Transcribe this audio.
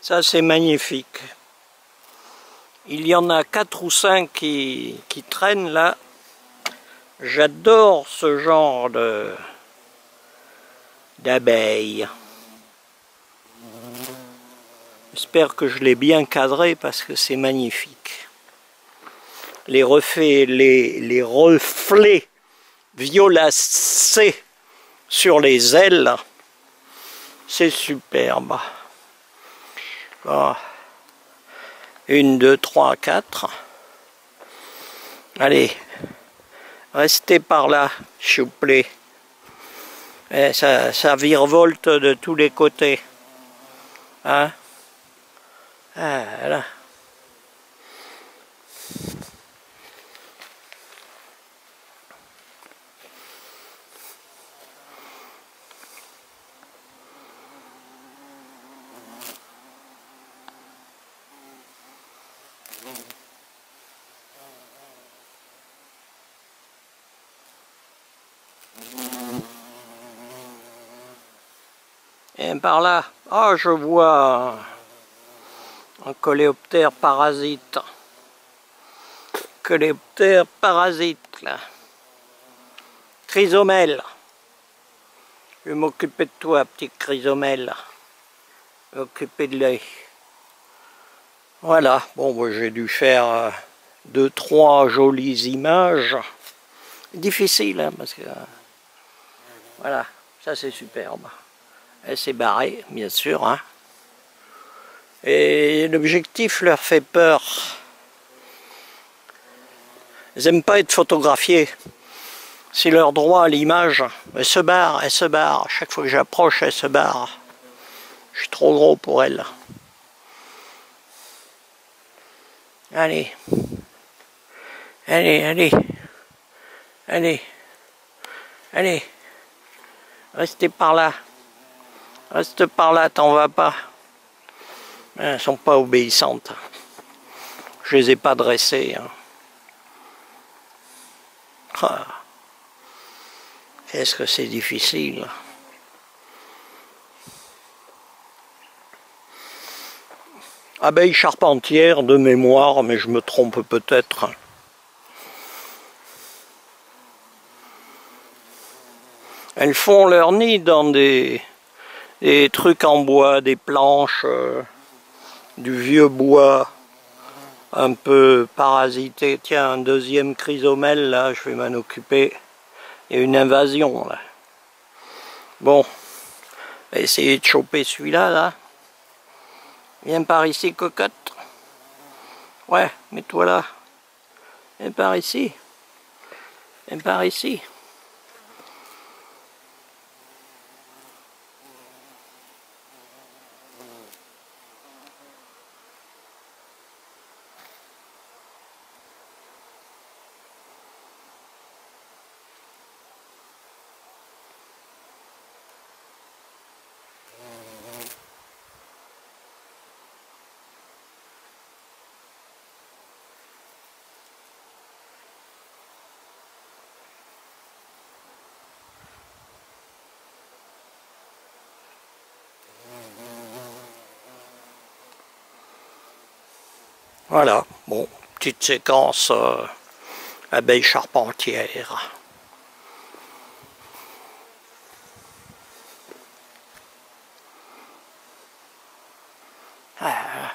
Ça c'est magnifique. Il y en a 4 ou 5 qui traînent là. J'adore ce genre d'abeilles. J'espère que je l'ai bien cadré parce que c'est magnifique. Les reflets violacés sur les ailes, c'est superbe. Bon. 1, 2, 3, 4. Allez, restez par là, s'il vous plaît. Et ça virevolte de tous les côtés. Hein? Ah, voilà. Et par là, oh, je vois un coléoptère parasite. Coléoptère parasite, là. Chrysomèle. Je vais m'occuper de toi, petit chrysomèle. M'occuper de l'œil. Voilà, bon, moi, j'ai dû faire 2-3 jolies images. Difficile, hein, parce que... voilà, ça c'est superbe. Elle s'est barrée, bien sûr. Hein. Et l'objectif leur fait peur. Ils n'aiment pas être photographiés. C'est leur droit à l'image. Elle se barre, elle se barre. Chaque fois que j'approche, elle se barre. Je suis trop gros pour elle. Allez. Allez, allez. Allez. Allez. Restez par là. Reste par là, t'en vas pas. Elles sont pas obéissantes. Je les ai pas dressées. Hein. Ah. Qu'est-ce que c'est difficile. Abeille charpentière de mémoire, mais je me trompe peut-être. Elles font leur nid dans des trucs en bois, des planches, du vieux bois, un peu parasité. Tiens, un deuxième chrysomèle, là, je vais m'en occuper. Il y a une invasion, là. Bon, on va essayer de choper celui-là, là. Viens par ici, cocotte. Ouais, mets-toi là. Viens par ici. Viens par ici. Voilà, bon, petite séquence abeille charpentière. Ah.